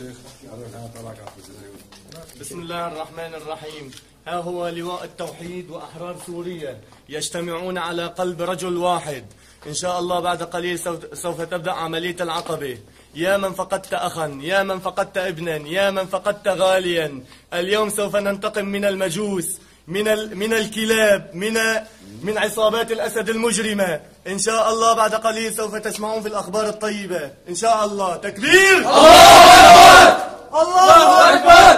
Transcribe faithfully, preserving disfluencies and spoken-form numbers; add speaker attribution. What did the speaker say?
Speaker 1: شيخ
Speaker 2: بسم الله الرحمن الرحيم. ها هو لواء التوحيد وأحرار سوريا يجتمعون على قلب رجل واحد. إن شاء الله بعد قليل سوف تبدأ عملية العقبة. يا من فقدت أخا، يا من فقدت ابنا، يا من فقدت غاليا، اليوم سوف ننتقم من المجوس، من ال... من الكلاب، من من عصابات الأسد المجرمة. إن شاء الله بعد قليل سوف تسمعون في الأخبار الطيبة. إن شاء الله. تكبير! الله أكبر! الله أكبر!